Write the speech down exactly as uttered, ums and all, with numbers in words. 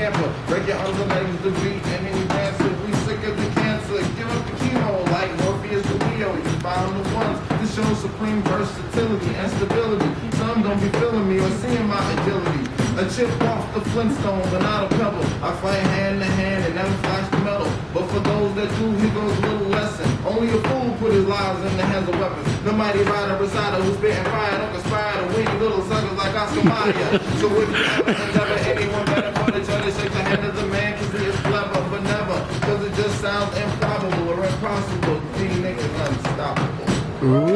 scamper. Break your arms and legs to beat and then you dance it. We sick of the cancer. Give up the chemo like Morpheus the Leo. You found the ones to show supreme versatility and stability. Some don't be feeling me or seeing my agility. A chip off the Flintstone, but not a pebble. I fight hand to hand and never flash the metal. But for those that do, here goes a little lesson. Only a fool put his lives in the hands of weapons. The mighty rider Rosada who's spitting fire don't conspire to win little suckers like Oscar Mayer. So if you ever endeavor anyone better for the judge to shake the hand of the man, cause he is clever, but never. Cause it just sounds improbable or impossible. Being niggas unstoppable. Ooh.